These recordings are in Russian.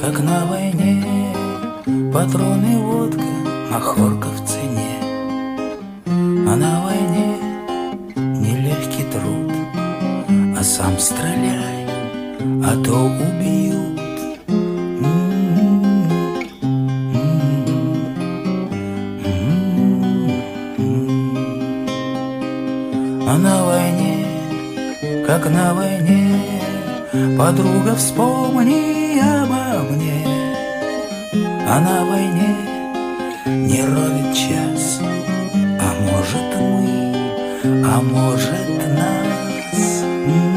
как на войне. Патроны, водка, махорка в цене. А на войне нелегкий труд. А сам стреляй, а то убьют. А на войне, как на войне, подруга, вспомни обо мне. А на войне не ровен час, а может мы, а может нас.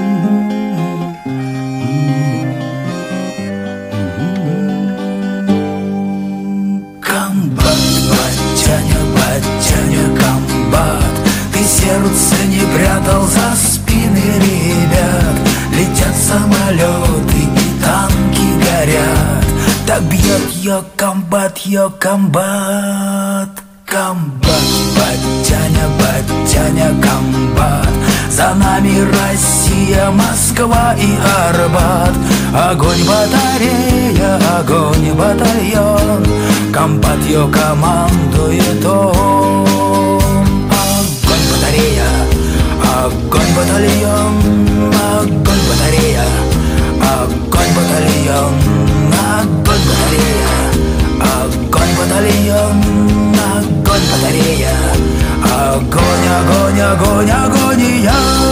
Комбат, батяня, батяня, комбат, ты сердце не прятал за спины ребят. Летят самолеты и танки горят. Так бьет ее комбат, ее комбат. Комбат, батяня, батяня, комбат. За нами Россия, Москва и Арбат. Огонь батарея, огонь батальон. Комбат ее командует он. Огонь батарея, огонь батальон. Огонь батарея, огонь батальон. Огонь батарея, огонь батальон. Огонь батарея, огонь, огонь, огонь, агония.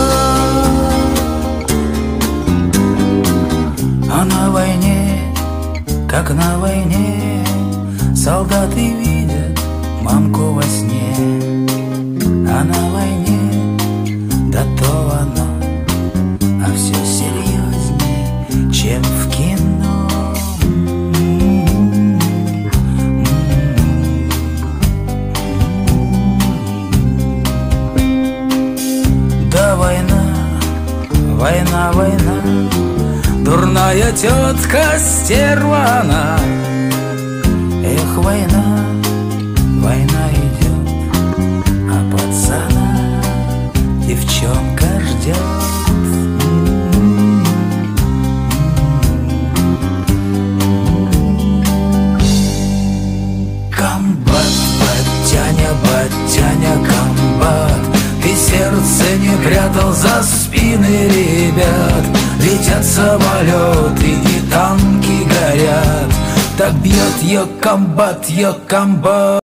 А на войне, как на войне, солдаты видят мамку во сне. А на войне, да то оно, а все серьезней, чем в кино. Да война, война, война, дурная тетка стерва она. Эх, война, война идет, а пацана девчонка ждет. Комбат, батяня, батяня, комбат, ты сердце не прятал за спины ребят. Летят самолеты и танки горят. Так бьет ее комбат, ее комбат.